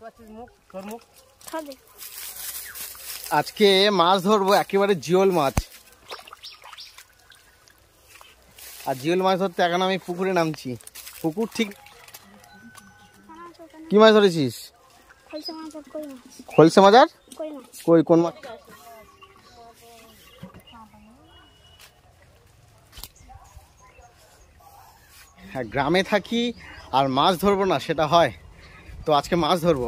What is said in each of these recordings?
আজকে মাছ ধরবো একেবারে জিওল মাছ। আর জিওল মাছ ধরতে এখন আমি পুকুরে নামছি। পুকুর ঠিক কি মাছ ধরেছিস? খলসে মাছ। আর কই কোন মাছ? হ্যাঁ, গ্রামে থাকি আর মাছ ধরবো না সেটা হয়? তো আজকে মাছ ধরবো।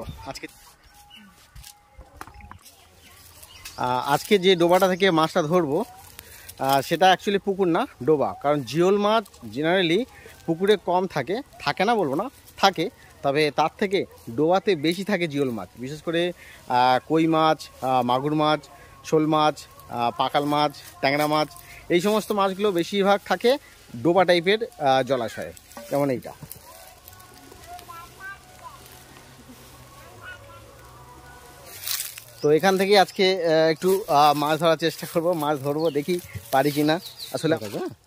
আজকে যে ডোবাটা থেকে মাছটা ধরবো সেটা অ্যাকচুয়ালি পুকুর না, ডোবা। কারণ জিওল মাছ জেনারেলি পুকুরে কম থাকে, থাকে না বলবো না, থাকে। তবে তার থেকে ডোবাতে বেশি থাকে জিওল মাছ, বিশেষ করে কই মাছ, মাগুর মাছ, শোল মাছ, পাকাল মাছ, ট্যাংরা মাছ, এই সমস্ত মাছগুলো বেশিরভাগ থাকে ডোবা টাইপের জলাশয়ে, যেমন এইটা। তো এখান থেকে আজকে একটু মাছ ধরার চেষ্টা করব, মাছ ধরবো, দেখি পারি কিনা। আসলে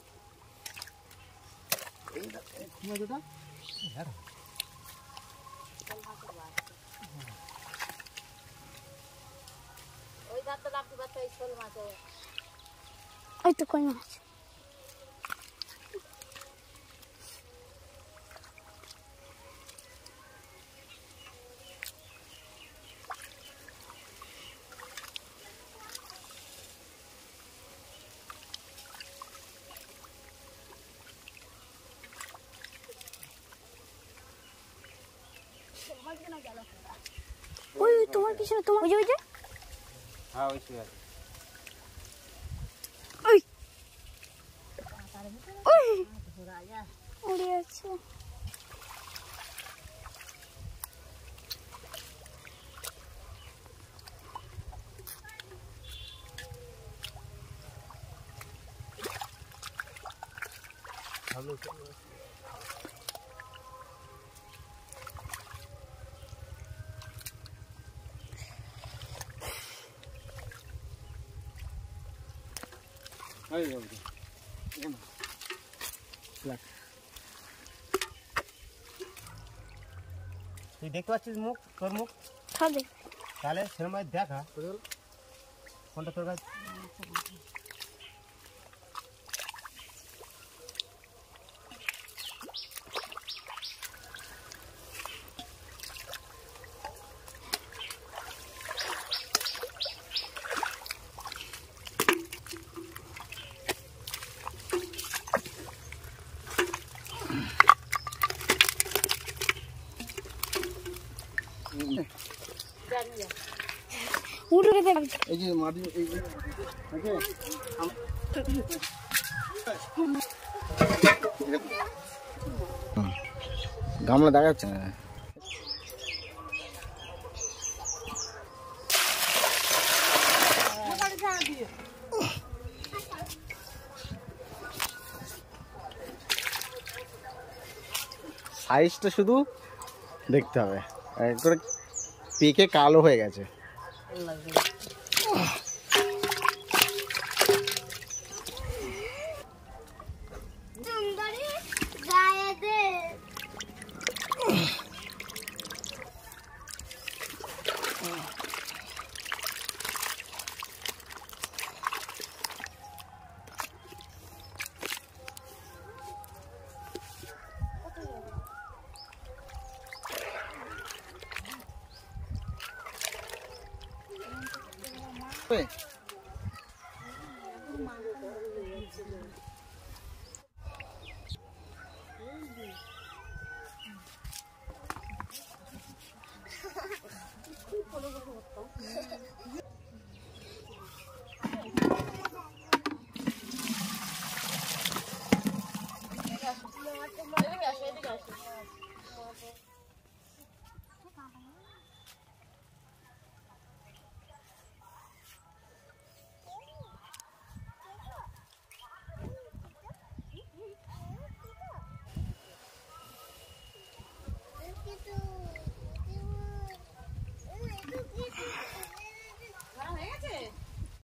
তোমার পিছনে তোমার ওই যে হ্যাঁ ওই শুয়ে আছে। ওই ওই উড়ে আছে। তুই দেখতে পাচ্ছিস মুখ, তোর মুখ? তাহলে সেরকম দেখা কোনটা তোর কাছে। এই যে মাটি গামলা দেখা যাচ্ছে না। সাইজটা শুধু দেখতে হবে, একবারে পেকে কালো হয়ে গেছে।